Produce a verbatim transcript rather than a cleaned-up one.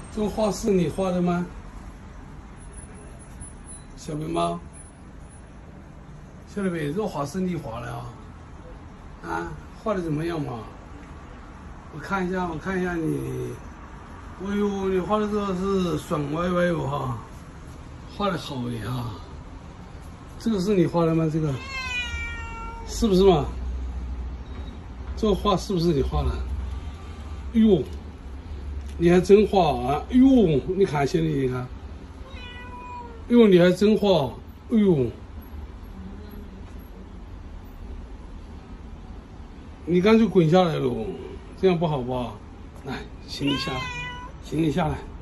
这画是你画的吗？小白猫，小北，这画是你画的啊？啊，画的怎么样嘛？我看一下，我看一下你。哎呦，你画的这个是爽歪歪哦哈，画的好呀。这个是你画的吗？这个是不是嘛？这个画是不是你画的？哎呦，你还真画啊！哎呦，你看现在你看，哎呦，你还真画！哎呦，你干脆滚下来喽，这样不好吧？来，行李下来，行李下来。